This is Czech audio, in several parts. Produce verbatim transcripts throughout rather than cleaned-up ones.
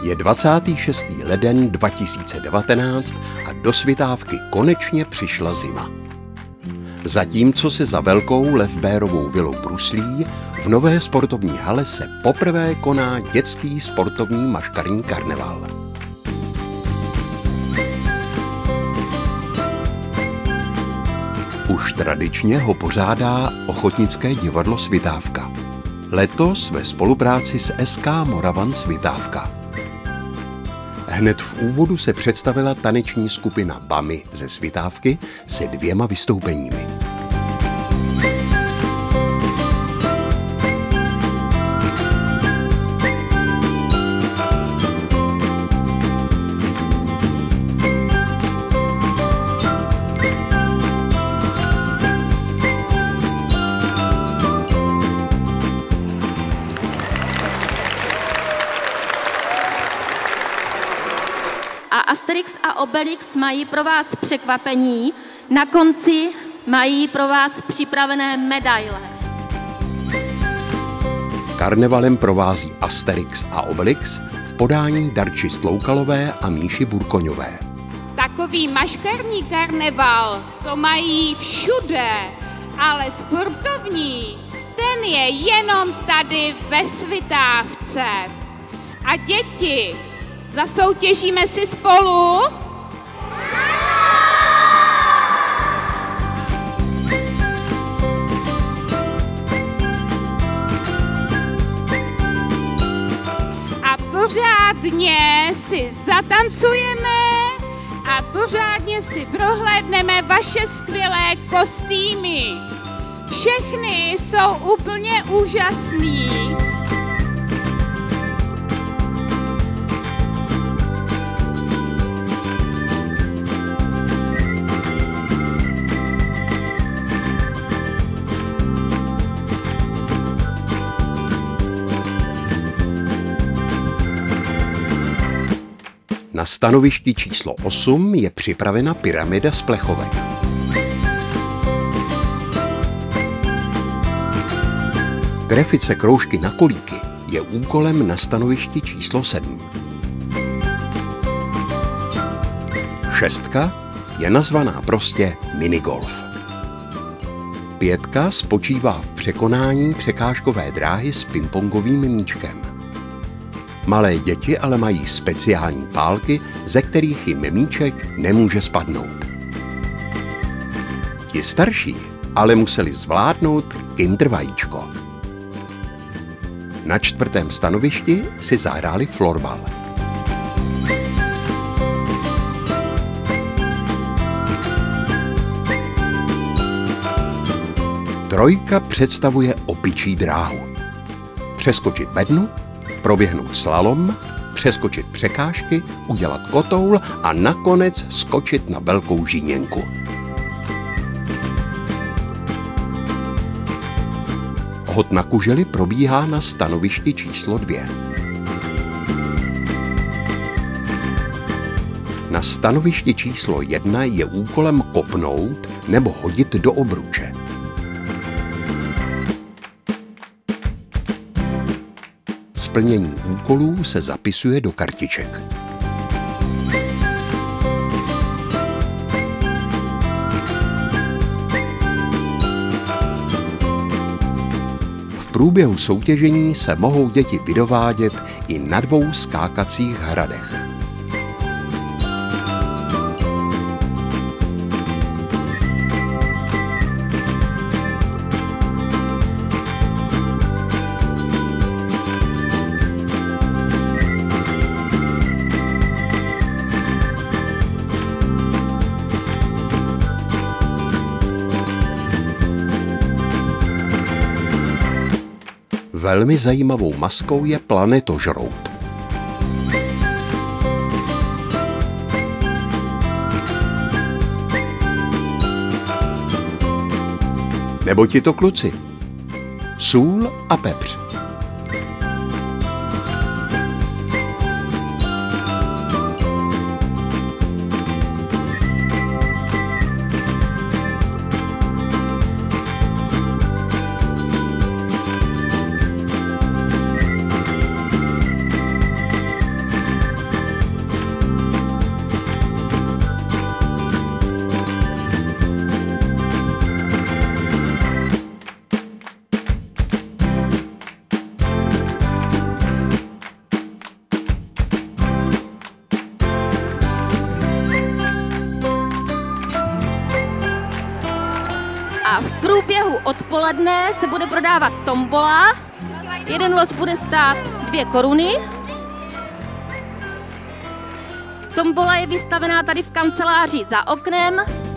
Je dvacátý šestý leden dva tisíce devatenáct a do Svitávky konečně přišla zima. Zatímco se za velkou Levbérovou vilou bruslí, v nové sportovní hale se poprvé koná dětský sportovní maškarní karneval. Už tradičně ho pořádá ochotnické divadlo Svitávka. Letos ve spolupráci s S K Moravan Svitávka. Hned v úvodu se představila taneční skupina Bamy ze Svitávky se dvěma vystoupeními. A Asterix a Obelix mají pro vás překvapení. Na konci mají pro vás připravené medaile. Karnevalem provází Asterix a Obelix v podání Darči Stloukalové a Míši Burkoňové. Takový maškarní karneval to mají všude, ale sportovní, ten je jenom tady ve Svitávce. A děti, zasoutěžíme si spolu? A pořádně si zatancujeme a pořádně si prohlédneme vaše skvělé kostýmy. Všechny jsou úplně úžasný. Na stanovišti číslo osm je připravena pyramida z plechovek. Trefit se kroužky na kolíky je úkolem na stanovišti číslo sedm. Šestka je nazvaná prostě minigolf. Pětka spočívá v překonání překážkové dráhy s pingpongovým míčkem. Malé děti ale mají speciální pálky, ze kterých jim míček nemůže spadnout. Ti starší ale museli zvládnout Kinder vajíčko. Na čtvrtém stanovišti si zahráli florbal. Trojka představuje opičí dráhu. Přeskočit bednu, proběhnout slalom, přeskočit překážky, udělat kotoul a nakonec skočit na velkou žíněnku. Hod na kuželi probíhá na stanovišti číslo dvě. Na stanovišti číslo jedna je úkolem kopnout nebo hodit do obruče. Splnění úkolů se zapisuje do kartiček. V průběhu soutěžení se mohou děti vydovádět i na dvou skákacích hradech. Velmi zajímavou maskou je planetožrout. Nebo ti to kluci. Sůl a pepř. odpoledne se bude prodávat tombola. Jeden los bude stát dvě koruny. Tombola je vystavená tady v kanceláři za oknem.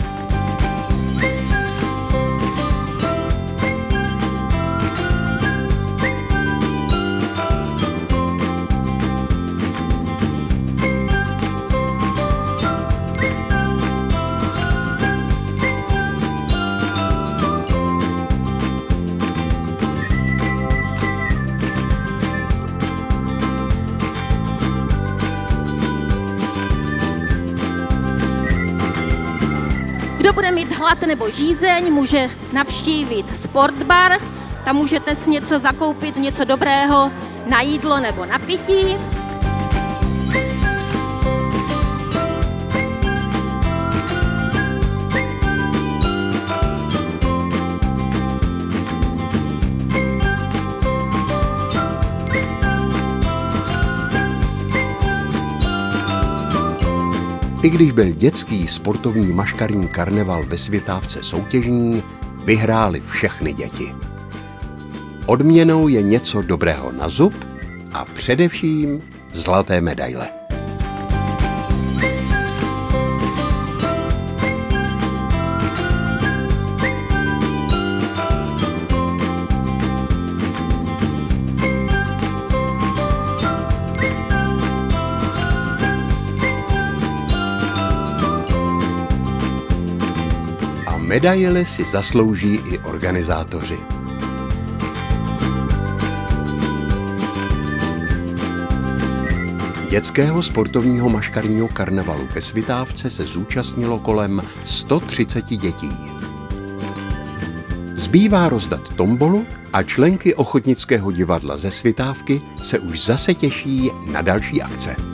Kdo bude mít hlad nebo žízeň, může navštívit sportbar, tam můžete si něco zakoupit, něco dobrého na jídlo nebo na pití. I když byl dětský sportovní maškarní karneval ve Světávce soutěžní, vyhrály všechny děti. Odměnou je něco dobrého na zub a především zlaté medaile. Medaile si zaslouží i organizátoři. Dětského sportovního maškarního karnevalu ve Svitávce se zúčastnilo kolem sto třicet dětí. Zbývá rozdat tombolu a členky ochotnického divadla ze Svitávky se už zase těší na další akce.